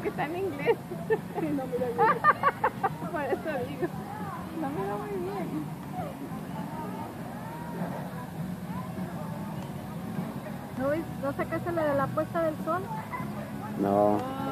que está en inglés. Sí, no mira bien. Por eso digo. No mira muy bien. ¿No sacaste la de la puesta del sol? No.